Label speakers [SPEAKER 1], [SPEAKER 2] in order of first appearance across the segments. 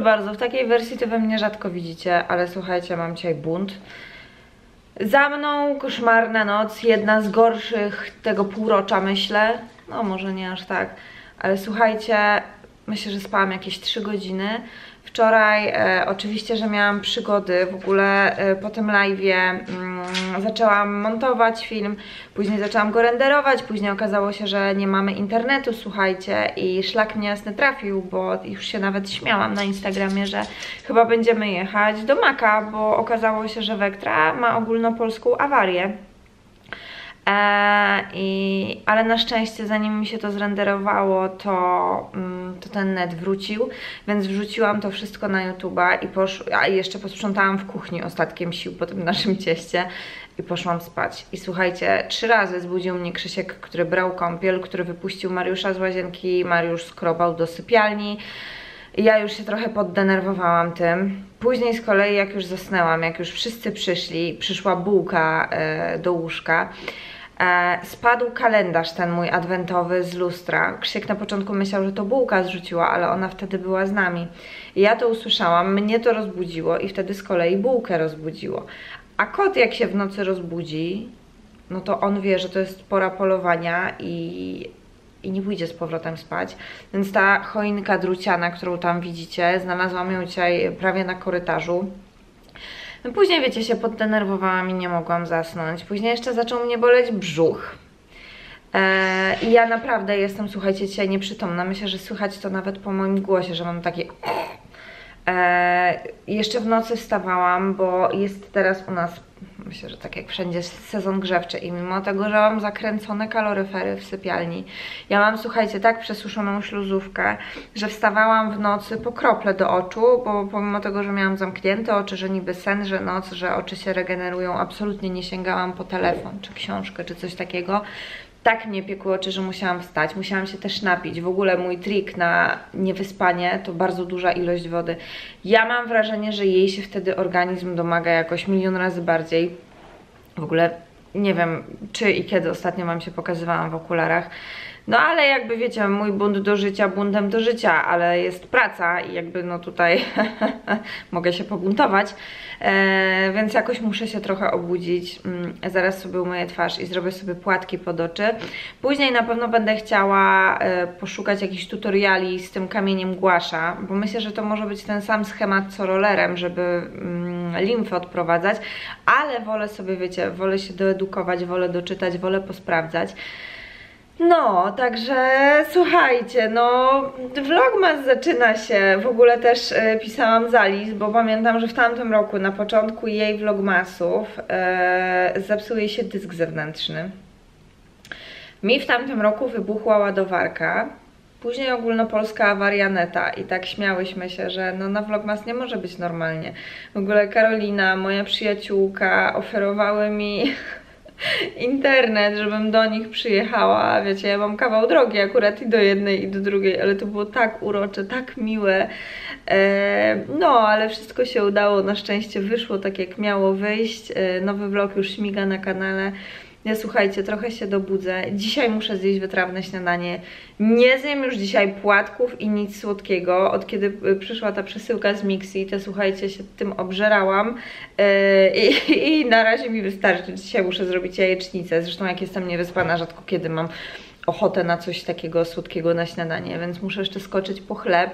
[SPEAKER 1] bardzo, w takiej wersji to we mnie rzadko widzicie, ale słuchajcie, mam dzisiaj bunt. Za mną koszmarna noc, jedna z gorszych tego półrocza, myślę. No może nie aż tak, ale słuchajcie, myślę, że spałam jakieś 3 godziny. Wczoraj oczywiście, że miałam przygody, w ogóle po tym live'ie zaczęłam montować film, później zaczęłam go renderować, później okazało się, że nie mamy internetu, słuchajcie, i szlak mnie jasny trafił, bo już się nawet śmiałam na Instagramie, że chyba będziemy jechać do Maka, bo okazało się, że Vectra ma ogólnopolską awarię. Ale na szczęście zanim mi się to zrenderowało, to ten net wrócił, więc wrzuciłam to wszystko na YouTube'a i jeszcze posprzątałam w kuchni ostatkiem sił po tym naszym cieście i poszłam spać. I słuchajcie, 3 razy zbudził mnie Krzysiek, który brał kąpiel, który wypuścił Mariusza z łazienki, Mariusz skrobał do sypialni. Ja już się trochę poddenerwowałam tym. Później z kolei jak już zasnęłam, jak już wszyscy przyszła bułka do łóżka, spadł kalendarz ten mój adwentowy z lustra. Krzysiek na początku myślał, że to bułka zrzuciła, ale ona wtedy była z nami. I ja to usłyszałam, mnie to rozbudziło i wtedy z kolei bułkę rozbudziło. A kot jak się w nocy rozbudzi, no to on wie, że to jest pora polowania i nie pójdzie z powrotem spać. Więc ta choinka druciana, którą tam widzicie, znalazłam ją dzisiaj prawie na korytarzu. No później, wiecie, się poddenerwowałam i nie mogłam zasnąć. Później jeszcze zaczął mnie boleć brzuch. I ja naprawdę jestem, słuchajcie, dzisiaj nieprzytomna. Myślę, że słychać to nawet po moim głosie, że mam takie... Jeszcze w nocy wstawałam, bo jest teraz u nas, myślę, że tak jak wszędzie, sezon grzewczy i mimo tego, że mam zakręcone kaloryfery w sypialni, ja mam, słuchajcie, tak przesuszoną śluzówkę, że wstawałam w nocy po krople do oczu, bo pomimo tego, że miałam zamknięte oczy, że niby sen, że noc, że oczy się regenerują, absolutnie nie sięgałam po telefon, czy książkę, czy coś takiego. Tak mnie piekło oczy, że musiałam wstać, musiałam się też napić. W ogóle mój trik na niewyspanie to bardzo duża ilość wody. Ja mam wrażenie, że jej się wtedy organizm domaga jakoś 1 000 000 razy bardziej. W ogóle nie wiem, czy i kiedy ostatnio wam się pokazywałam w okularach. No ale jakby wiecie, mój bunt do życia buntem do życia, ale jest praca i jakby no tutaj mogę się pobuntować, więc jakoś muszę się trochę obudzić. Zaraz sobie umyję twarz i zrobię sobie płatki pod oczy. Później na pewno będę chciała poszukać jakichś tutoriali z tym kamieniem głasza, bo myślę, że to może być ten sam schemat co rollerem, żeby limfę odprowadzać, ale wolę sobie, wiecie, wolę się doedukować, wolę doczytać, wolę posprawdzać. No, także słuchajcie, no vlogmas zaczyna się, w ogóle też pisałam z Alice, bo pamiętam, że w tamtym roku na początku jej vlogmasów zepsuł jej się dysk zewnętrzny. Mi w tamtym roku wybuchła ładowarka, później ogólnopolska awaria neta i tak śmiałyśmy się, że no na vlogmas nie może być normalnie. W ogóle Karolina, moja przyjaciółka, oferowały mi internet, żebym do nich przyjechała. Wiecie, ja mam kawał drogi akurat i do jednej i do drugiej, ale to było tak urocze, tak miłe. No, ale wszystko się udało, na szczęście wyszło tak jak miało wyjść. Nowy vlog już śmiga na kanale. Ja słuchajcie, trochę się dobudzę. Dzisiaj muszę zjeść wytrawne śniadanie. Nie zjem już dzisiaj płatków i nic słodkiego. Od kiedy przyszła ta przesyłka z Mixi, to słuchajcie, się tym obżerałam. I na razie mi wystarczy. Dzisiaj muszę zrobić jajecznicę. Zresztą jak jestem niewyspana, rzadko kiedy mam ochotę na coś takiego słodkiego na śniadanie, więc muszę jeszcze skoczyć po chleb.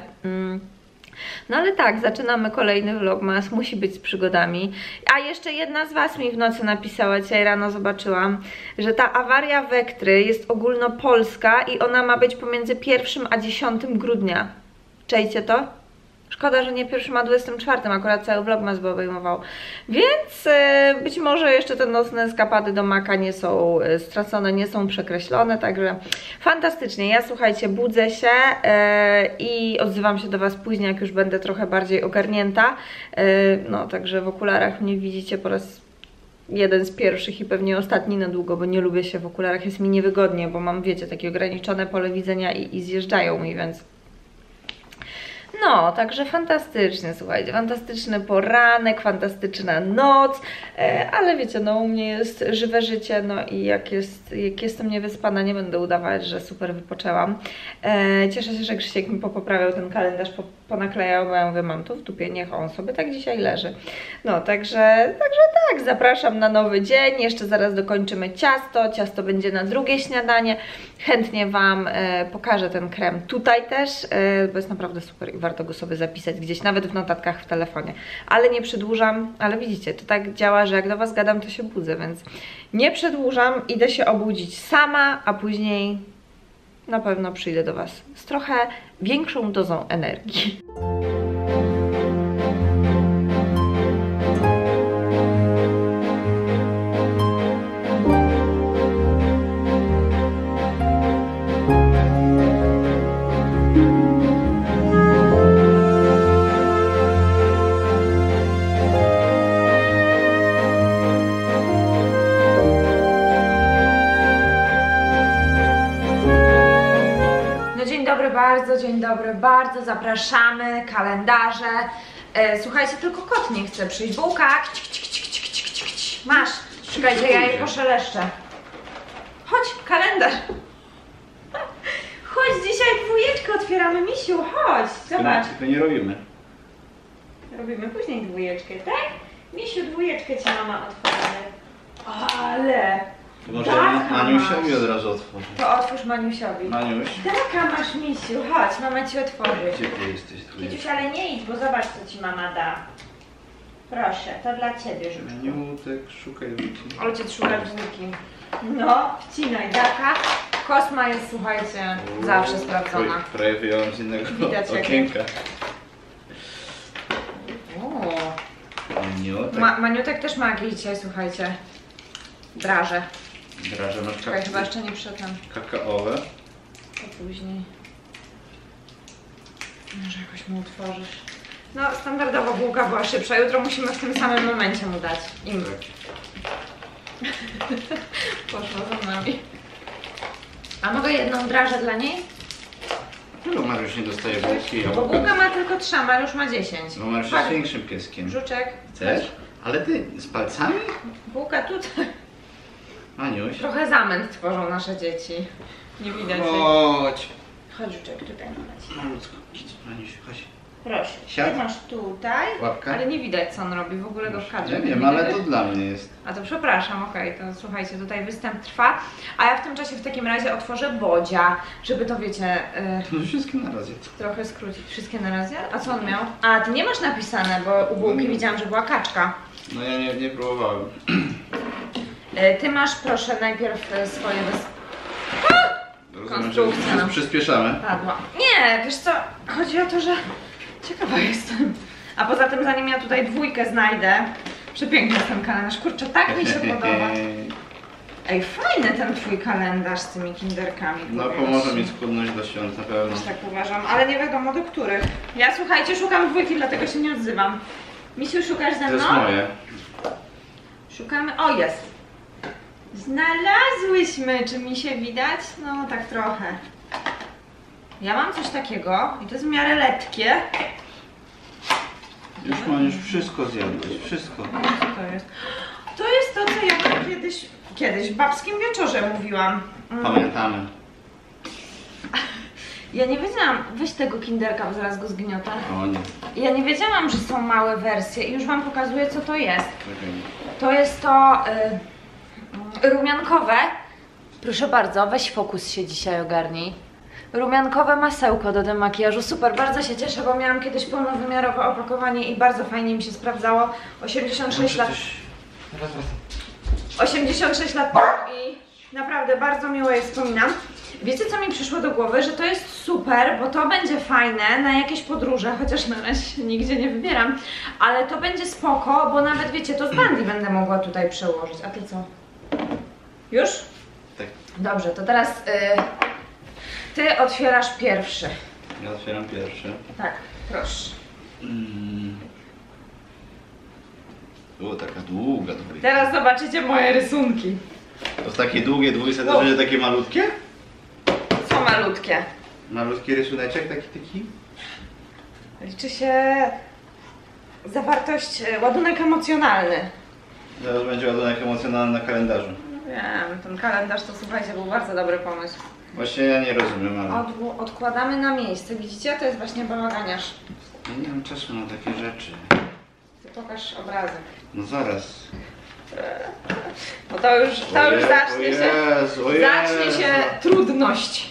[SPEAKER 1] No ale tak, zaczynamy kolejny vlogmas, musi być z przygodami. A jeszcze jedna z was mi w nocy napisała, dzisiaj rano zobaczyłam, że ta awaria Vectry jest ogólnopolska i ona ma być pomiędzy 1 a 10 grudnia. Czajcie to? Szkoda, że nie 1 a 24, akurat cały vlogmas by obejmował. Więc być może jeszcze te nocne eskapady do Maka nie są stracone, nie są przekreślone, także fantastycznie. Ja słuchajcie, budzę się i odzywam się do was później, jak już będę trochę bardziej ogarnięta. No, także w okularach mnie widzicie po raz jeden z pierwszych i pewnie ostatni na długo, bo nie lubię się w okularach, jest mi niewygodnie, bo mam, wiecie, takie ograniczone pole widzenia i zjeżdżają mi, więc... No, także fantastycznie, słuchajcie, fantastyczny poranek, fantastyczna noc, ale wiecie, no u mnie jest żywe życie, no i jak jestem niewyspana, nie będę udawać, że super wypoczęłam. Cieszę się, że Krzysiek mi poprawiał ten kalendarz ponaklejał, bo ja mówię, mam to w dupie, niech on sobie tak dzisiaj leży. No, także tak, zapraszam na nowy dzień, jeszcze zaraz dokończymy ciasto, ciasto będzie na drugie śniadanie, chętnie Wam pokażę ten krem tutaj też, bo jest naprawdę super i warto go sobie zapisać gdzieś, nawet w notatkach w telefonie, ale nie przedłużam, ale widzicie, to tak działa, że jak do Was gadam, to się budzę, więc nie przedłużam, idę się obudzić sama, a później na pewno przyjdę do Was z trochę większą dozą energii. Dzień dobry, bardzo zapraszamy, kalendarze. Słuchajcie, tylko kot nie chce przyjść. Bułka, masz. Czekajcie, ja jej poszeleszczę. Chodź, kalendarz. Chodź, dzisiaj dwójeczkę otwieramy, misiu, chodź, zobacz.
[SPEAKER 2] Tylko nie robimy.
[SPEAKER 1] Robimy później dwójeczkę, tak? Misiu, dwójeczkę ci mama otworzy. Ale...
[SPEAKER 2] To może Maniusiowi od razu otworzy.
[SPEAKER 1] To otwórz Maniusiowi.
[SPEAKER 2] Maniuś.
[SPEAKER 1] Taka masz, misiu, chodź, mama ci otworzy.
[SPEAKER 2] Gdzie ty jesteś?
[SPEAKER 1] Kiciuś, ale nie idź, bo zobacz, co ci mama da. Proszę, to dla ciebie, żuczku.
[SPEAKER 2] Maniutek, szukaj wiki.
[SPEAKER 1] Ojciec szuka wzórki. No, wcinaj daka. Kosma jest, słuchajcie, zawsze sprawdzona.
[SPEAKER 2] Prawie wyjąłem z innego
[SPEAKER 1] Widać
[SPEAKER 2] okienka.
[SPEAKER 1] Maniutek. Maniutek też ma jakieś dzisiaj, słuchajcie, draże.
[SPEAKER 2] Draże masz
[SPEAKER 1] Czekaj, chyba jeszcze nie przytem.
[SPEAKER 2] Kakaowe.
[SPEAKER 1] To później. Może jakoś mu otworzysz. No, standardowo bułka była szybsza. Jutro musimy w tym samym momencie mu dać. Im. Tak. Poszła za nami. A mogę jedną drażę dla niej?
[SPEAKER 2] No, Mariusz nie dostaje bułki.
[SPEAKER 1] Bo bułka ma tylko 3, a Mariusz ma 10.
[SPEAKER 2] No, Mariusz jest większym pieskiem.
[SPEAKER 1] Żuczek.
[SPEAKER 2] Chcesz? Ale ty z palcami?
[SPEAKER 1] Bułka tutaj.
[SPEAKER 2] Maniuś.
[SPEAKER 1] Trochę zamęt tworzą nasze dzieci. Nie widać.
[SPEAKER 2] Chodź.
[SPEAKER 1] Chodź, Żuczek, tutaj mama ci.
[SPEAKER 2] Malutko. Maniuś, chodź.
[SPEAKER 1] Proszę.
[SPEAKER 2] Siad.
[SPEAKER 1] Ty masz tutaj,
[SPEAKER 2] Łapka.
[SPEAKER 1] ale nie widać, co on robi, w ogóle go w kadrze.
[SPEAKER 2] Ja wiem, ale to dla mnie jest.
[SPEAKER 1] A to przepraszam, okej, to słuchajcie, tutaj występ trwa, a ja w tym czasie w takim razie otworzę Bodzia, żeby to wiecie,
[SPEAKER 2] No wszystkie na razie.
[SPEAKER 1] trochę skrócić. Wszystkie na razie? A co on miał? A, ty nie masz napisane, bo u bułki widziałam, że była kaczka.
[SPEAKER 2] No ja nie próbowałem.
[SPEAKER 1] Ty masz, proszę, najpierw swoje
[SPEAKER 2] Rozumiem,
[SPEAKER 1] konstrukcja.
[SPEAKER 2] że przyspieszamy.
[SPEAKER 1] Padła. Nie, wiesz co, chodzi o to, że ciekawa jestem. A poza tym, zanim ja tutaj dwójkę znajdę, przepiękny jest ten kalendarz, kurczę, tak mi się podoba. Ej, fajny ten twój kalendarz z tymi kinderkami.
[SPEAKER 2] No pomoże mi skłonność do świąt na pewno.
[SPEAKER 1] Też tak uważam, ale nie wiadomo do których. Ja, słuchajcie, szukam dwójki, dlatego się nie odzywam. Misiu, szukasz ze
[SPEAKER 2] To
[SPEAKER 1] mną?
[SPEAKER 2] jest moje.
[SPEAKER 1] Szukamy, o jest. Znalazłyśmy, czy mi się widać? No tak trochę. Ja mam coś takiego i to jest w miarę letkie.
[SPEAKER 2] Już wszystko zjadłeś, wszystko.
[SPEAKER 1] Co to jest? To jest to, co ja wam kiedyś w babskim wieczorze mówiłam.
[SPEAKER 2] Pamiętamy.
[SPEAKER 1] Ja nie wiedziałam, weź tego kinderka, bo zaraz go zgniotę.
[SPEAKER 2] O nie.
[SPEAKER 1] Ja nie wiedziałam, że są małe wersje i już wam pokazuję, co to jest.
[SPEAKER 2] Czekaj.
[SPEAKER 1] To jest to rumiankowe. Proszę bardzo, weź fokus się dzisiaj ogarnij. Rumiankowe masełko do demakijażu. Super, bardzo się cieszę, bo miałam kiedyś pełnowymiarowe opakowanie i bardzo fajnie mi się sprawdzało. 86 lat. 86 lat temu i naprawdę bardzo miło je wspominam. Wiecie, co mi przyszło do głowy? Że to jest super, bo to będzie fajne na jakieś podróże, chociaż na razie się nigdzie nie wybieram, ale to będzie spoko, bo nawet wiecie, to z Bandi będę mogła tutaj przełożyć. A ty co? Już?
[SPEAKER 2] Tak.
[SPEAKER 1] Dobrze, to teraz ty otwierasz pierwszy.
[SPEAKER 2] Ja otwieram pierwszy.
[SPEAKER 1] Tak, proszę.
[SPEAKER 2] Było taka długa dwójka.
[SPEAKER 1] Teraz zobaczycie moje rysunki.
[SPEAKER 2] To takie długie dwójce to będzie takie malutkie?
[SPEAKER 1] Są malutkie.
[SPEAKER 2] Malutki rysuneczek taki?
[SPEAKER 1] Liczy się zawartość, ładunek emocjonalny.
[SPEAKER 2] Zaraz będzie ładunek emocjonalny na kalendarzu.
[SPEAKER 1] Wiem, ten kalendarz to słuchajcie, był bardzo dobry pomysł.
[SPEAKER 2] Właśnie ja nie rozumiem, ale...
[SPEAKER 1] Odkładamy na miejsce, widzicie? To jest właśnie bałaganiarz.
[SPEAKER 2] Ja nie mam czasu na takie rzeczy.
[SPEAKER 1] Ty pokaż obrazek.
[SPEAKER 2] No zaraz.
[SPEAKER 1] No to już zacznie się trudność.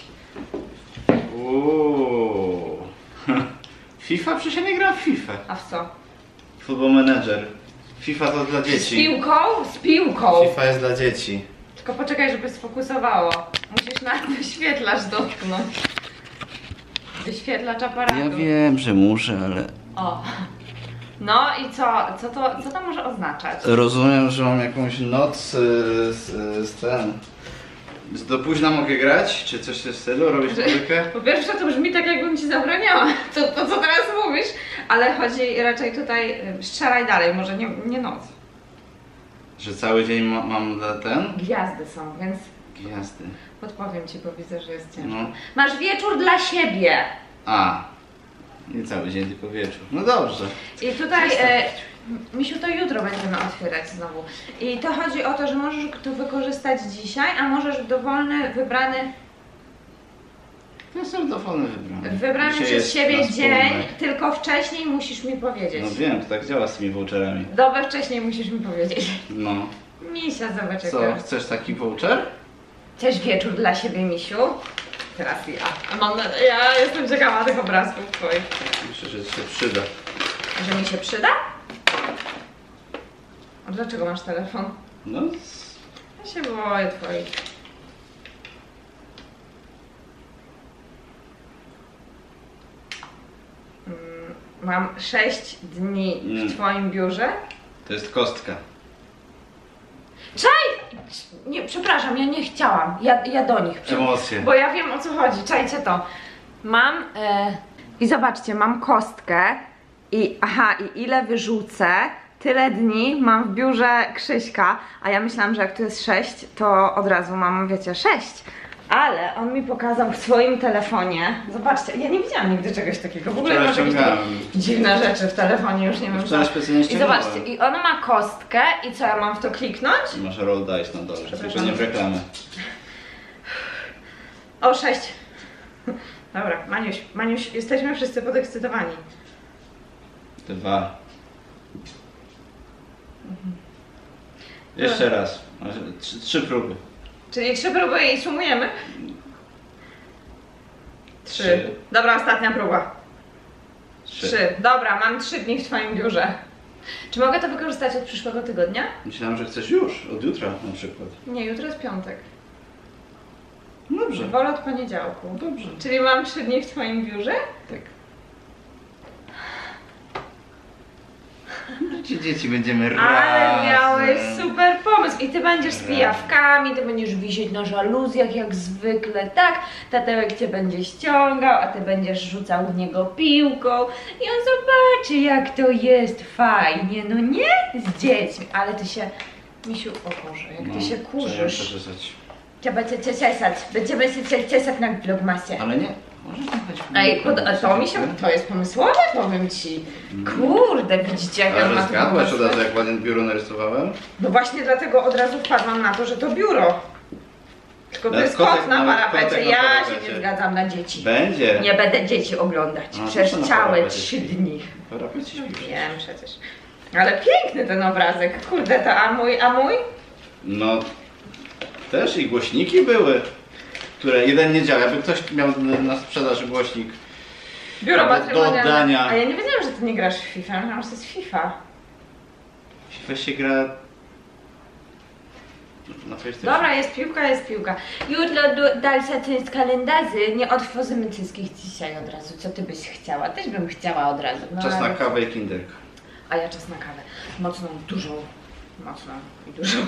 [SPEAKER 2] Uuu. FIFA? Przecież ja nie gram w FIFA.
[SPEAKER 1] A w co?
[SPEAKER 2] Football Manager. FIFA to dla
[SPEAKER 1] Z
[SPEAKER 2] dzieci.
[SPEAKER 1] piłką? Z piłką.
[SPEAKER 2] FIFA jest dla dzieci.
[SPEAKER 1] Tylko poczekaj, żeby sfokusowało. Musisz na wyświetlacz dotknąć. Wyświetlacz aparatu.
[SPEAKER 2] Ja wiem, że muszę, ale...
[SPEAKER 1] O. No i co? Co to może oznaczać?
[SPEAKER 2] Rozumiem, że mam jakąś noc z ten... Do późna mogę grać? Czy coś w tym stylu? Robić muzykę?
[SPEAKER 1] Po pierwsze to brzmi tak, jakbym ci zabraniała. To co teraz mówisz? Ale chodzi raczej tutaj, strzelaj dalej, może nie noc.
[SPEAKER 2] Że cały dzień mam dla ten?
[SPEAKER 1] Gwiazdy są, więc
[SPEAKER 2] Gwiazdy.
[SPEAKER 1] podpowiem ci, bo widzę, że jest ciężko.
[SPEAKER 2] No.
[SPEAKER 1] Masz wieczór dla siebie.
[SPEAKER 2] A. Nie cały dzień, tylko wieczór. No dobrze.
[SPEAKER 1] I tutaj, Misiu, to jutro będziemy otwierać znowu. I to chodzi o to, że możesz to wykorzystać dzisiaj, a możesz w dowolny, wybrany
[SPEAKER 2] To jestem dowolny wybrany.
[SPEAKER 1] Wybrany
[SPEAKER 2] Dzisiaj
[SPEAKER 1] przez
[SPEAKER 2] jest
[SPEAKER 1] siebie
[SPEAKER 2] na
[SPEAKER 1] dzień,
[SPEAKER 2] wspólne.
[SPEAKER 1] tylko wcześniej musisz mi powiedzieć.
[SPEAKER 2] No wiem, to tak działa z tymi voucherami.
[SPEAKER 1] Dobę wcześniej musisz mi powiedzieć.
[SPEAKER 2] No.
[SPEAKER 1] Misia, zobacz
[SPEAKER 2] Co,
[SPEAKER 1] jak
[SPEAKER 2] chcesz taki voucher?
[SPEAKER 1] Chcesz wieczór dla siebie, Misiu? Teraz ja jestem ciekawa tych obrazków twoich.
[SPEAKER 2] Myślę, że ci się przyda.
[SPEAKER 1] Że mi się przyda? A dlaczego masz telefon?
[SPEAKER 2] No,
[SPEAKER 1] Ja się boję twoich. Mam 6 dni w twoim biurze.
[SPEAKER 2] to jest kostka.
[SPEAKER 1] Czaj! Nie, przepraszam, ja nie chciałam. Ja do nich.
[SPEAKER 2] Emocje.
[SPEAKER 1] Bo ja wiem, o co chodzi. Czajcie to. Mam... I zobaczcie, mam kostkę i ile wyrzucę, tyle dni mam w biurze Krzyśka, a ja myślałam, że jak tu jest 6, to od razu mam, wiecie, 6. Ale on mi pokazał w swoim telefonie. Zobaczcie, ja nie widziałam nigdy czegoś takiego. W ogóle masz jakieś takie dziwne rzeczy w telefonie, już nie wiem co. I zobaczcie, i on ma kostkę i co, ja mam w to kliknąć?
[SPEAKER 2] Masz roll dice na dole, tylko nie w reklamę.
[SPEAKER 1] O, 6. Dobra, Maniuś, jesteśmy wszyscy podekscytowani.
[SPEAKER 2] 2. Jeszcze raz. 3 próby.
[SPEAKER 1] Czyli 3 próby i sumujemy? 3. Dobra, ostatnia próba. 3. Dobra, mam 3 dni w twoim biurze. Czy mogę to wykorzystać od przyszłego tygodnia?
[SPEAKER 2] Myślałem, że chcesz już, od jutra na przykład.
[SPEAKER 1] Nie, jutro jest piątek.
[SPEAKER 2] Dobrze.
[SPEAKER 1] Wolę od poniedziałku.
[SPEAKER 2] Dobrze.
[SPEAKER 1] Czyli mam 3 dni w twoim biurze?
[SPEAKER 2] Tak. Dzieci będziemy razem.
[SPEAKER 1] Ale miałeś super pomysł i ty będziesz z pijawkami, ty będziesz wisieć na żaluzjach jak zwykle, tak? Tatełek cię będzie ściągał, a ty będziesz rzucał w niego piłką i on zobaczy jak to jest fajnie, no nie? Z dziećmi, ale ty się, Misiu, o Boże, jak ty się kurzysz. Trzeba cię ciesać, będziemy się ciesać na vlogmasie.
[SPEAKER 2] Ale nie, może być.
[SPEAKER 1] Ej, to jest pomysłowe, powiem ci. Kurde, widzicie jak ja
[SPEAKER 2] Ale
[SPEAKER 1] mam
[SPEAKER 2] zgadłaś od razu, jak ładnie biuro narysowałem?
[SPEAKER 1] No właśnie dlatego od razu wpadłam na to, że to biuro. Tylko to jest kot na parapecie, ja się nie zgadzam na dzieci.
[SPEAKER 2] Będzie.
[SPEAKER 1] Nie będę dzieci oglądać, przez całe 3 dni.
[SPEAKER 2] Parapecie śpisz.
[SPEAKER 1] Wiem przecież. Ale piękny ten obrazek, kurde, to a mój?
[SPEAKER 2] No, też i głośniki były, które jeden nie działa. Jakby ktoś miał na sprzedaż głośnik
[SPEAKER 1] Biuro
[SPEAKER 2] do
[SPEAKER 1] matrymonialne.
[SPEAKER 2] oddania.
[SPEAKER 1] A ja nie wiedziałam, że ty nie grasz w FIFA, ja myślałam, że to jest FIFA.
[SPEAKER 2] FIFA się gra na PlayStation.
[SPEAKER 1] Dobra, jest piłka. Jutro dalsza część kalendarzy. Nie otworzymy wszystkich dzisiaj od razu. Co ty byś chciała? Też bym chciała od razu. No,
[SPEAKER 2] Czas na kawę i kinderka.
[SPEAKER 1] A ja czas na kawę. Mocną, dużą. Mocną i dużą.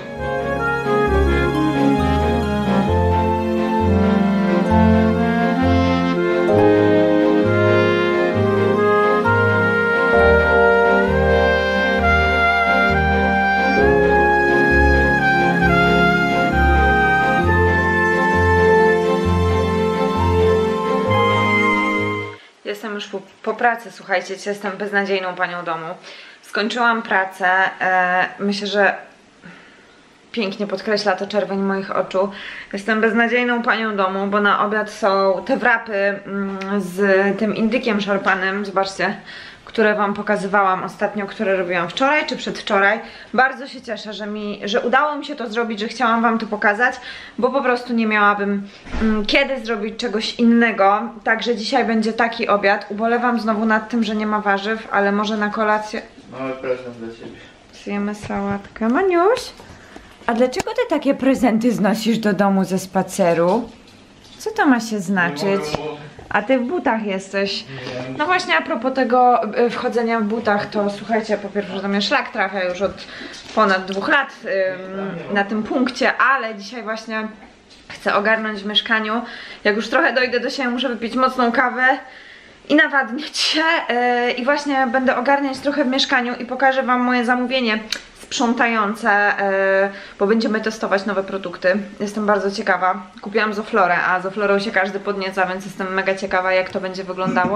[SPEAKER 1] Jestem już po pracy, słuchajcie, jestem beznadziejną panią domu. Skończyłam pracę, myślę, że pięknie podkreśla to czerwień moich oczu. Jestem beznadziejną panią domu, bo na obiad są te wrapy z tym indykiem szarpanym, zobaczcie, które wam pokazywałam ostatnio, które robiłam wczoraj czy przedwczoraj. Bardzo się cieszę, że udało mi się to zrobić, że chciałam wam to pokazać, bo po prostu nie miałabym kiedy zrobić czegoś innego. Także dzisiaj będzie taki obiad. Ubolewam znowu nad tym, że nie ma warzyw, ale może na kolację...
[SPEAKER 2] Mały prezent dla ciebie.
[SPEAKER 1] Zjemy sałatkę. Maniuś, a dlaczego ty takie prezenty znosisz do domu ze spaceru? Co to ma się znaczyć? A ty w butach jesteś. No właśnie, a propos tego wchodzenia w butach, to słuchajcie, po pierwsze, że mnie szlak trafia już od ponad 2 lat na tym punkcie, ale dzisiaj właśnie chcę ogarnąć w mieszkaniu. Jak już trochę dojdę do siebie, muszę wypić mocną kawę i nawadniać się i właśnie będę ogarniać trochę w mieszkaniu i pokażę wam moje zamówienie sprzątające, bo będziemy testować nowe produkty. Jestem bardzo ciekawa. Kupiłam Zoflorę, a Zoflorą się każdy podnieca, więc jestem mega ciekawa, jak to będzie wyglądało.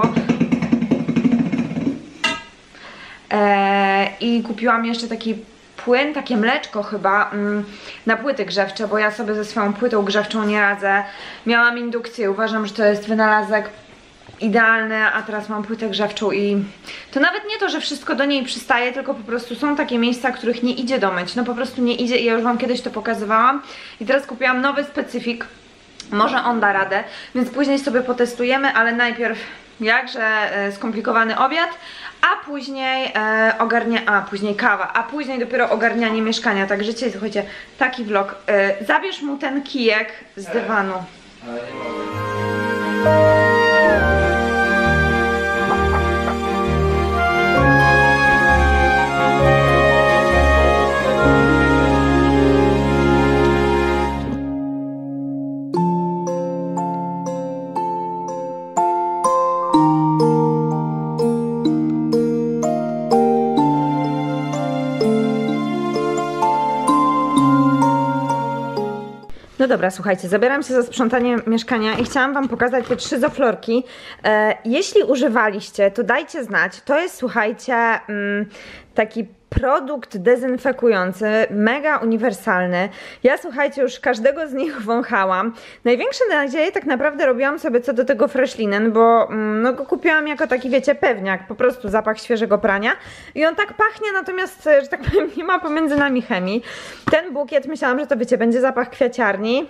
[SPEAKER 1] I kupiłam jeszcze taki płyn, takie mleczko chyba na płyty grzewcze, bo ja sobie ze swoją płytą grzewczą nie radzę. Miałam indukcję, uważam, że to jest wynalazek idealne, a teraz mam płytę grzewczą i to nawet nie to, że wszystko do niej przystaje, tylko po prostu są takie miejsca, których nie idzie domyć, no po prostu nie idzie i ja już wam kiedyś to pokazywałam i teraz kupiłam nowy specyfik, może on da radę, więc później sobie potestujemy, ale najpierw jakże skomplikowany obiad, a później później kawa, a później dopiero ogarnianie mieszkania, tak życie, słuchajcie, taki vlog. Zabierz mu ten kijek z dywanu.
[SPEAKER 2] Ale nie mogę.
[SPEAKER 1] No dobra, słuchajcie, zabieram się za sprzątanie mieszkania i chciałam wam pokazać te 3 zoflorki. Jeśli używaliście, to dajcie znać. To jest, słuchajcie, taki produkt dezynfekujący, mega uniwersalny. Ja, słuchajcie, już każdego z nich wąchałam. Największe nadzieje tak naprawdę robiłam sobie co do tego Fresh Linen, bo no, go kupiłam jako taki, wiecie, pewniak, po prostu zapach świeżego prania. I on tak pachnie, natomiast, że tak powiem, nie ma pomiędzy nami chemii. Ten bukiet, myślałam, że to, wiecie, będzie zapach kwiaciarni.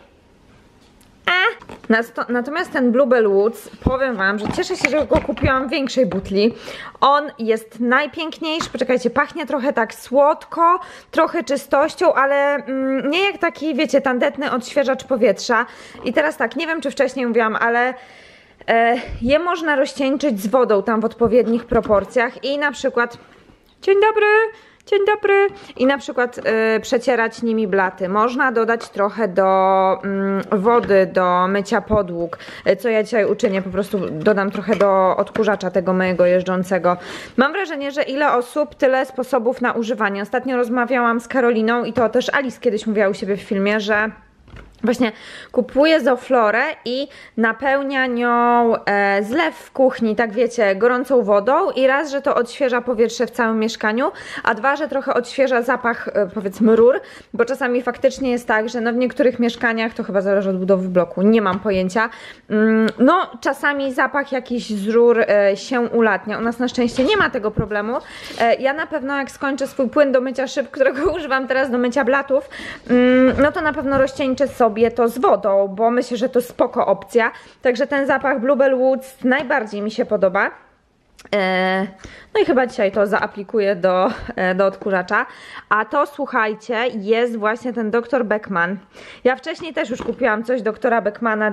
[SPEAKER 1] Natomiast ten Bluebell Woods, powiem wam, że cieszę się, że go kupiłam w większej butli. On jest najpiękniejszy, poczekajcie, pachnie trochę tak słodko, trochę czystością, ale nie jak taki, wiecie, tandetny odświeżacz powietrza. I teraz tak, nie wiem, czy wcześniej mówiłam, ale je można rozcieńczyć z wodą tam w odpowiednich proporcjach i na przykład... Dzień dobry! Dzień dobry! I na przykład przecierać nimi blaty. Można dodać trochę do wody, do mycia podłóg, co ja dzisiaj uczynię, po prostu dodam trochę do odkurzacza tego mojego jeżdżącego. Mam wrażenie, że ile osób, tyle sposobów na używanie. Ostatnio rozmawiałam z Karoliną i to też Alice kiedyś mówiła u siebie w filmie, że właśnie kupuje Zoflorę i napełnia nią zlew w kuchni, tak wiecie, gorącą wodą i raz, że to odświeża powietrze w całym mieszkaniu, a dwa, że trochę odświeża zapach, powiedzmy, rur, bo czasami faktycznie jest tak, że no w niektórych mieszkaniach, to chyba zależy od budowy bloku, nie mam pojęcia, no czasami zapach jakiś z rur się ulatnia. U nas na szczęście nie ma tego problemu. Ja na pewno jak skończę swój płyn do mycia szyb, którego używam teraz do mycia blatów, no to na pewno rozcieńczę sobie to z wodą, bo myślę, że to spoko opcja. Także ten zapach Bluebell Woods najbardziej mi się podoba. No i chyba dzisiaj to zaaplikuję do odkurzacza. A to, słuchajcie, jest właśnie ten Dr. Beckmann. Ja wcześniej też już kupiłam coś doktora Beckmana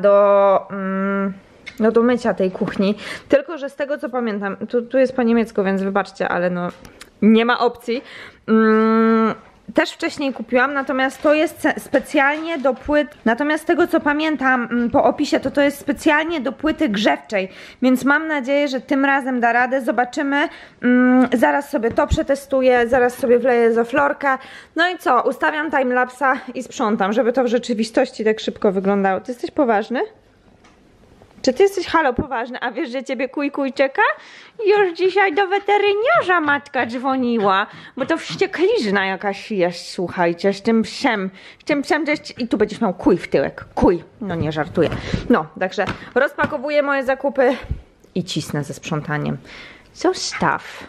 [SPEAKER 1] do mycia tej kuchni. Tylko że z tego co pamiętam, tu jest po niemiecku, więc wybaczcie, ale no nie ma opcji. Też wcześniej kupiłam, natomiast to jest specjalnie do płyt, natomiast z tego co pamiętam po opisie, to jest specjalnie do płyty grzewczej, więc mam nadzieję, że tym razem da radę, zobaczymy, zaraz sobie to przetestuję, zaraz sobie wleję Zoflorkę, no i co, ustawiam timelapsa i sprzątam, żeby to w rzeczywistości tak szybko wyglądało. Ty jesteś poważny? Czy ty jesteś, halo, poważny, a wiesz, że ciebie kuj czeka? Już dzisiaj do weteryniarza matka dzwoniła, bo to wścieklizna jakaś jest, słuchajcie, z tym psem to jest... I tu będziesz miał kuj w tyłek, kuj, no nie żartuję. No, także rozpakowuję moje zakupy i cisnę ze sprzątaniem. Zostaw.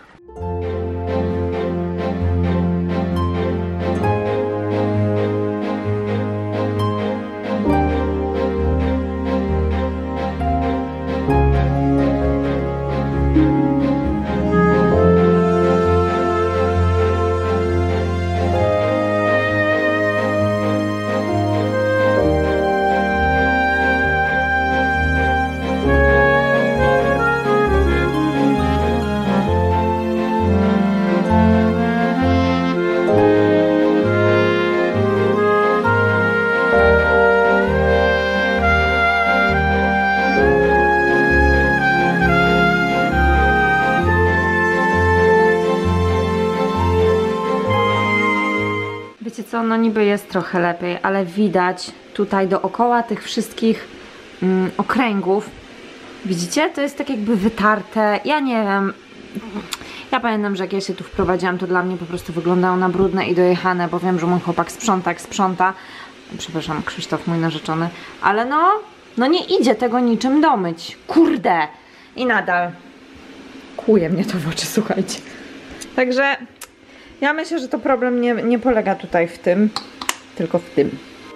[SPEAKER 1] Wiecie co, no niby jest trochę lepiej, ale widać tutaj dookoła tych wszystkich okręgów, widzicie? To jest tak jakby wytarte, ja nie wiem, ja pamiętam, że jak ja się tu wprowadziłam, to dla mnie po prostu wyglądało na brudne i dojechane, bo wiem, że mój chłopak sprząta jak sprząta, przepraszam, Krzysztof, mój narzeczony, ale no nie idzie tego niczym domyć, kurde! I nadal kłuje mnie to w oczy, słuchajcie. Także ja myślę, że to problem nie polega tutaj w tym, tylko w tym.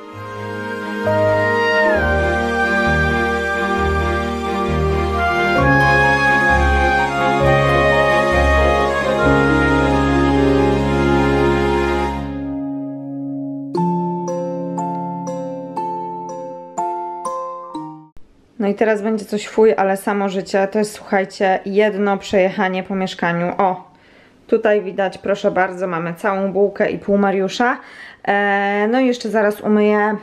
[SPEAKER 1] No i teraz będzie coś fuj, ale samo życie to jest, słuchajcie, jedno przejechanie po mieszkaniu. O! Tutaj widać, proszę bardzo, mamy całą bułkę i pół Mariusza. No i jeszcze zaraz umyję,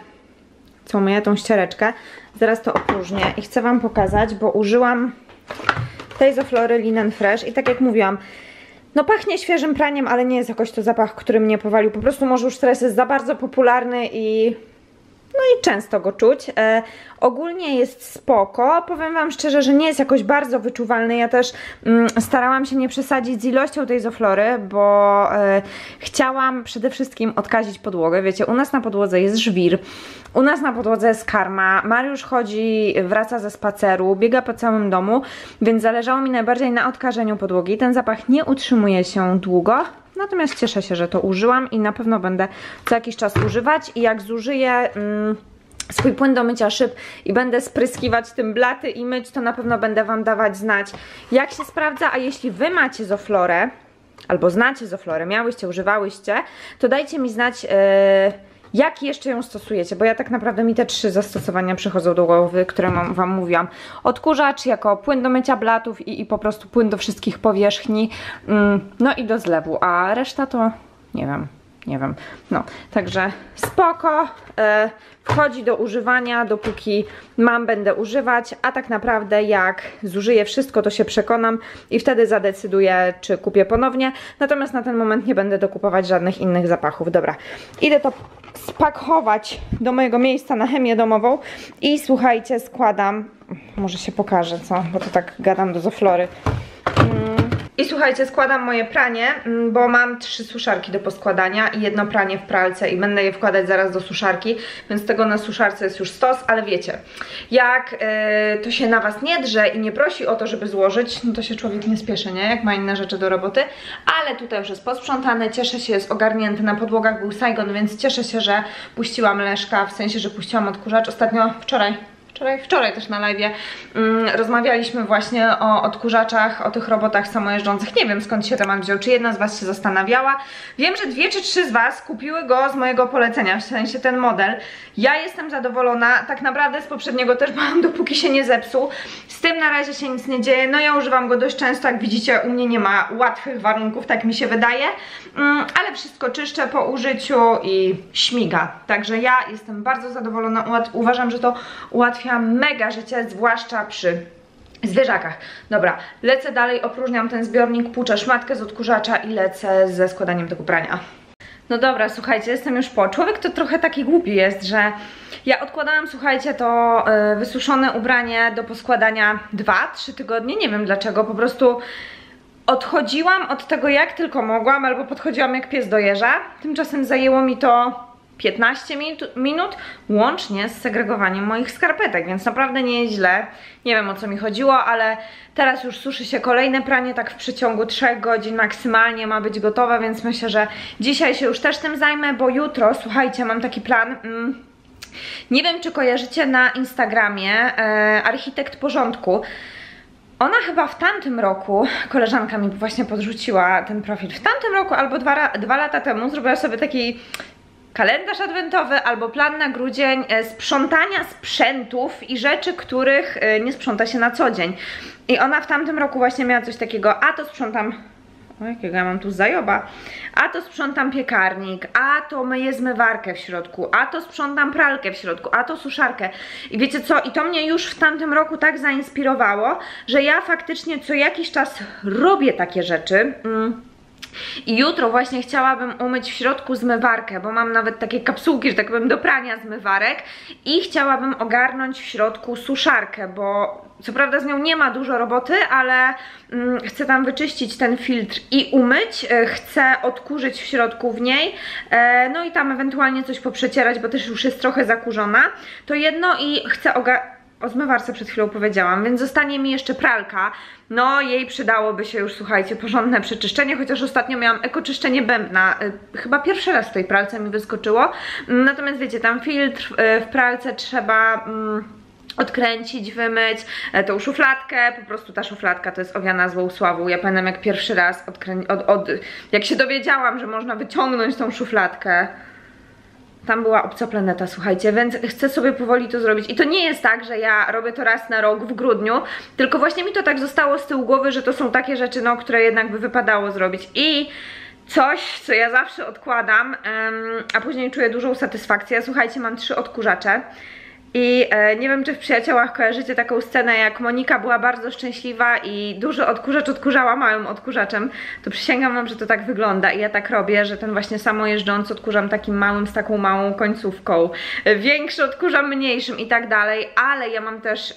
[SPEAKER 1] tą ściereczkę. Zaraz to opróżnię i chcę wam pokazać, bo użyłam tej Isoflory Linen Fresh i tak jak mówiłam, no pachnie świeżym praniem, ale nie jest jakoś to zapach, który mnie powalił. Po prostu może już teraz jest za bardzo popularny i... no i często go czuć. Ogólnie jest spoko. Powiem wam szczerze, że nie jest jakoś bardzo wyczuwalny. Ja też starałam się nie przesadzić z ilością tej Isoflory, bo chciałam przede wszystkim odkazić podłogę. Wiecie, u nas na podłodze jest żwir, u nas na podłodze jest karma, Mariusz chodzi, wraca ze spaceru, biega po całym domu, więc zależało mi najbardziej na odkażeniu podłogi. Ten zapach nie utrzymuje się długo. Natomiast cieszę się, że to użyłam i na pewno będę co jakiś czas używać i jak zużyję swój płyn do mycia szyb i będę spryskiwać tym blaty i myć, to na pewno będę wam dawać znać, jak się sprawdza. A jeśli wy macie Isoflorę albo znacie Isoflorę, miałyście, używałyście, to dajcie mi znać, jak jeszcze ją stosujecie, bo ja tak naprawdę mi te 3 zastosowania przychodzą do głowy, które wam mówiłam. Odkurzacz jako płyn do mycia blatów i po prostu płyn do wszystkich powierzchni, no i do zlewu, a reszta to nie wiem, no, także spoko, wchodzi do używania, dopóki będę używać, a tak naprawdę jak zużyję wszystko, to się przekonam i wtedy zadecyduję, czy kupię ponownie, natomiast na ten moment nie będę dokupować żadnych innych zapachów. Dobra, idę to spakować do mojego miejsca na chemię domową i słuchajcie, składam, może się pokażę, co, bo to tak gadam do Isoflory. I słuchajcie, składam moje pranie, bo mam 3 suszarki do poskładania i jedno pranie w pralce i będę je wkładać zaraz do suszarki, więc tego na suszarce jest już stos, ale wiecie, jak to się na was nie drze i nie prosi o to, żeby złożyć, no to się człowiek nie spieszy, nie? Jak ma inne rzeczy do roboty, ale tutaj już jest posprzątane, cieszę się, jest ogarnięty, na podłogach był Saigon, więc cieszę się, że puściłam Leszka, w sensie, że puściłam odkurzacz. Ostatnio, wczoraj też na live'ie rozmawialiśmy właśnie o odkurzaczach, o tych robotach samojeżdżących. Nie wiem, skąd się temat wziął, czy jedna z was się zastanawiała. Wiem, że 2 czy 3 z was kupiły go z mojego polecenia, w sensie ten model. Ja jestem zadowolona, tak naprawdę z poprzedniego też mam, dopóki się nie zepsuł. Z tym na razie się nic nie dzieje, no ja używam go dość często, jak widzicie, u mnie nie ma łatwych warunków, tak mi się wydaje, ale wszystko czyszczę po użyciu i śmiga. Także ja jestem bardzo zadowolona, uważam, że to ułatwia mega życie, zwłaszcza przy zwierzakach. Dobra, lecę dalej, opróżniam ten zbiornik, płuczę szmatkę z odkurzacza i lecę ze składaniem tego prania. No dobra, słuchajcie, jestem już po. Człowiek to trochę taki głupi jest, że ja odkładałam, słuchajcie, to wysuszone ubranie do poskładania 2-3 tygodnie, nie wiem dlaczego, po prostu odchodziłam od tego jak tylko mogłam, albo podchodziłam jak pies do jeża. Tymczasem zajęło mi to 15 minut łącznie z segregowaniem moich skarpetek, więc naprawdę nie jest źle. Nie wiem, o co mi chodziło, ale teraz już suszy się kolejne pranie, tak w przeciągu 3 godzin maksymalnie ma być gotowe, więc myślę, że dzisiaj się już też tym zajmę, bo jutro, słuchajcie, mam taki plan. Nie wiem, czy kojarzycie na Instagramie Architekt Porządku. Ona chyba w tamtym roku, koleżanka mi właśnie podrzuciła ten profil, w tamtym roku albo 2 lata temu zrobiła sobie taki kalendarz adwentowy albo plan na grudzień sprzątania sprzętów i rzeczy, których nie sprząta się na co dzień. I ona w tamtym roku właśnie miała coś takiego, a to sprzątam, o jakiego ja mam tu zajoba, a to sprzątam piekarnik, a to myję zmywarkę w środku, a to sprzątam pralkę w środku, a to suszarkę. I wiecie co, i to mnie już w tamtym roku tak zainspirowało, że ja faktycznie co jakiś czas robię takie rzeczy. I jutro właśnie chciałabym umyć w środku zmywarkę, bo mam nawet takie kapsułki, że tak powiem, do prania zmywarek i chciałabym ogarnąć w środku suszarkę, bo co prawda z nią nie ma dużo roboty, ale chcę tam wyczyścić ten filtr i umyć, chcę odkurzyć w środku w niej, no i tam ewentualnie coś poprzecierać, bo też już jest trochę zakurzona, to jedno i chcę o zmywarce przed chwilą powiedziałam, więc zostanie mi jeszcze pralka. No jej przydałoby się już, słuchajcie, porządne przeczyszczenie, chociaż ostatnio miałam ekoczyszczenie bębna. Chyba pierwszy raz w tej pralce mi wyskoczyło. Natomiast wiecie, tam filtr w pralce trzeba odkręcić, wymyć, tą szufladkę, po prostu ta szufladka to jest owiana złą sławą. Ja pamiętam jak pierwszy raz jak się dowiedziałam, że można wyciągnąć tą szufladkę. Tam była obca planeta, słuchajcie, więc chcę sobie powoli to zrobić. I to nie jest tak, że ja robię to raz na rok w grudniu, tylko właśnie mi to tak zostało z tyłu głowy, że to są takie rzeczy, no, które jednak by wypadało zrobić. I coś, co ja zawsze odkładam, a później czuję dużą satysfakcję. Słuchajcie, mam 3 odkurzacze. I nie wiem, czy w Przyjaciołach kojarzycie taką scenę, jak Monika była bardzo szczęśliwa i duży odkurzacz odkurzała małym odkurzaczem, to przysięgam wam, że to tak wygląda i ja tak robię, że ten właśnie samojeżdżący odkurzam takim małym, z taką małą końcówką, większy odkurzam mniejszym i tak dalej, ale ja mam też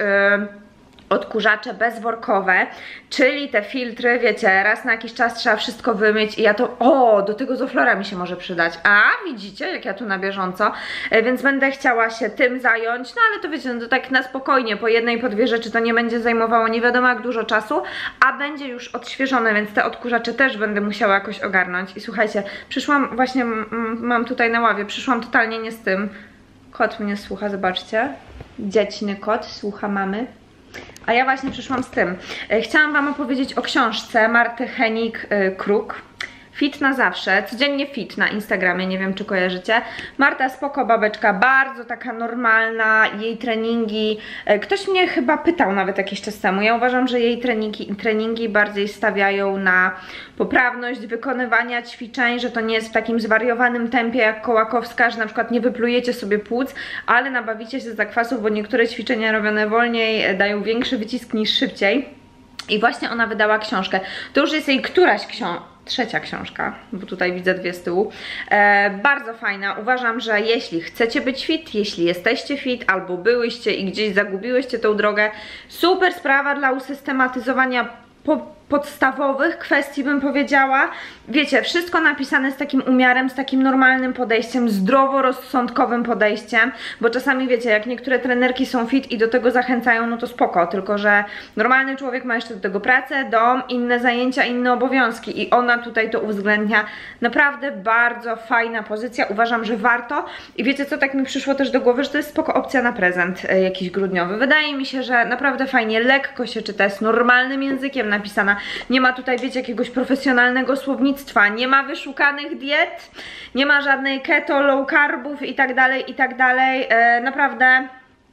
[SPEAKER 1] odkurzacze bezworkowe, czyli te filtry, wiecie, raz na jakiś czas trzeba wszystko wymyć i ja to, do tego Zoflora mi się może przydać, a widzicie, jak ja tu na bieżąco, więc będę chciała się tym zająć, no ale to wiecie, no to tak na spokojnie, po 1 po 2 rzeczy to nie będzie zajmowało nie wiadomo jak dużo czasu, a będzie już odświeżone, więc te odkurzacze też będę musiała jakoś ogarnąć. I słuchajcie, przyszłam, właśnie mam tutaj na ławie, przyszłam totalnie nie z tym, kot mnie słucha, zobaczcie, dzieciny kot słucha mamy. A ja właśnie przyszłam z tym. Chciałam wam opowiedzieć o książce Marty Henig-Kruk. Fit na zawsze, codziennie fit na Instagramie, nie wiem czy kojarzycie. Marta spoko babeczka, bardzo taka normalna, jej treningi, ktoś mnie chyba pytał nawet jakiś czas temu, ja uważam, że jej treningi bardziej stawiają na poprawność wykonywania ćwiczeń, że to nie jest w takim zwariowanym tempie jak Kołakowska, że na przykład nie wyplujecie sobie płuc, ale nabawicie się zakwasów, bo niektóre ćwiczenia robione wolniej dają większy wycisk niż szybciej. I właśnie ona wydała książkę, to już jest jej któraś trzecia książka, bo tutaj widzę 2 z tyłu. Bardzo fajna. Uważam, że jeśli chcecie być fit, jeśli jesteście fit, albo byłyście i gdzieś zagubiłyście tą drogę, super sprawa dla usystematyzowania podstawowych kwestii, bym powiedziała. Wiecie, wszystko napisane z takim umiarem, z takim normalnym podejściem, zdroworozsądkowym podejściem, bo czasami wiecie, jak niektóre trenerki są fit i do tego zachęcają, no to spoko, tylko że normalny człowiek ma jeszcze do tego pracę, dom, inne zajęcia, inne obowiązki i ona tutaj to uwzględnia. Naprawdę bardzo fajna pozycja, uważam, że warto. I wiecie co, tak mi przyszło też do głowy, że to jest spoko opcja na prezent jakiś grudniowy. Wydaje mi się, że naprawdę fajnie, lekko się czyta, jest normalnym językiem napisana. Nie ma tutaj, wiecie, jakiegoś profesjonalnego słownictwa, nie ma wyszukanych diet, nie ma żadnej keto, low carbów i tak dalej, naprawdę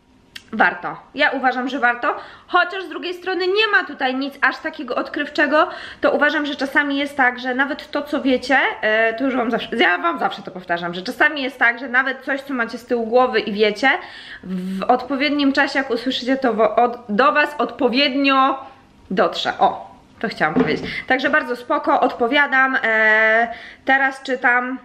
[SPEAKER 1] warto. Ja uważam, że warto, chociaż z drugiej strony nie ma tutaj nic aż takiego odkrywczego, to uważam, że czasami jest tak, że nawet to, co wiecie, to już ja wam zawsze to powtarzam, że czasami jest tak, że nawet coś, co macie z tyłu głowy i wiecie, w odpowiednim czasie, jak usłyszycie, to do was odpowiednio dotrze. O, to chciałam powiedzieć. Także bardzo spoko, odpowiadam. Teraz czytam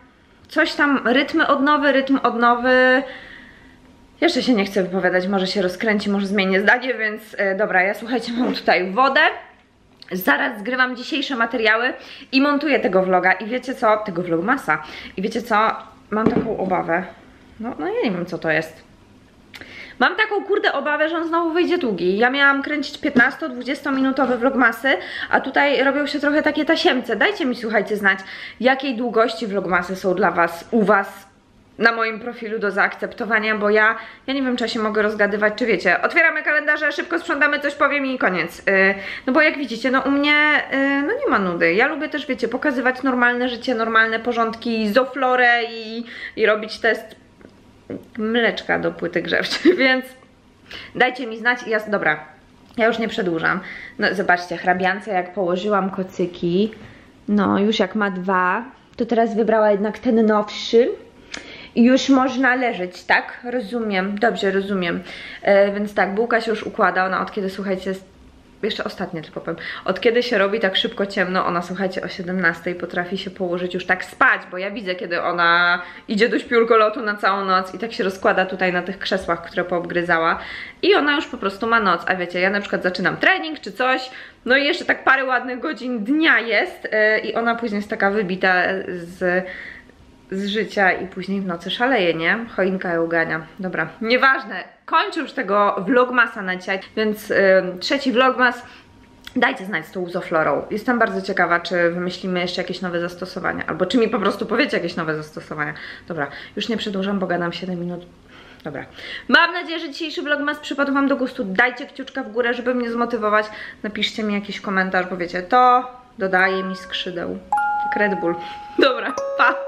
[SPEAKER 1] coś tam, rytm odnowy. Jeszcze się nie chcę wypowiadać, może się rozkręci, może zmienię zdanie, więc dobra, ja słuchajcie, mam tutaj wodę. Zaraz zgrywam dzisiejsze materiały i montuję tego vloga i wiecie co, tego vlogmasa. I wiecie co, mam taką obawę, no ja nie wiem co to jest. Mam taką kurde obawę, że on znowu wyjdzie długi. Ja miałam kręcić 15-20 minutowe vlogmasy, a tutaj robią się trochę takie tasiemce. Dajcie mi, słuchajcie, znać, jakiej długości vlogmasy są dla was, u was, na moim profilu do zaakceptowania, bo ja nie wiem, czy ja się mogę rozgadywać, czy wiecie, otwieramy kalendarze, szybko sprzątamy, coś powiem i koniec. No bo jak widzicie, no u mnie no nie ma nudy. Ja lubię też, wiecie, pokazywać normalne życie, normalne porządki, zoflorę i robić test mleczka do płyty grzewczej, więc dajcie mi znać i dobra, ja już nie przedłużam. No zobaczcie, hrabiance jak położyłam kocyki, no już jak ma 2, to teraz wybrała jednak ten nowszy. I już można leżeć, tak? Rozumiem, dobrze, rozumiem. Więc tak, bułka się już układa, ona od kiedy, słuchajcie, jeszcze ostatnie tylko powiem, od kiedy się robi tak szybko ciemno, ona, słuchajcie, o 17 potrafi się położyć już tak spać, bo ja widzę, kiedy ona idzie do śpiulkolotu na całą noc i tak się rozkłada tutaj na tych krzesłach, które poobgryzała i ona już po prostu ma noc, a wiecie, ja na przykład zaczynam trening czy coś, no i jeszcze tak parę ładnych godzin dnia jest i ona później jest taka wybita z życia i później w nocy szaleje, nie? Choinka ją ugania. Dobra, nieważne. Kończę już tego vlogmasa na dzisiaj, więc trzeci vlogmas. Dajcie znać z tą zoflorą. Jestem bardzo ciekawa, czy wymyślimy jeszcze jakieś nowe zastosowania, albo czy mi po prostu powiecie jakieś nowe zastosowania. Dobra, już nie przedłużam, bo gadam 7 minut. Dobra. Mam nadzieję, że dzisiejszy vlogmas przypadł wam do gustu. Dajcie kciuczka w górę, żeby mnie zmotywować. Napiszcie mi jakiś komentarz, bo wiecie, to dodaje mi skrzydeł. Jak Red Bull. Dobra, pa!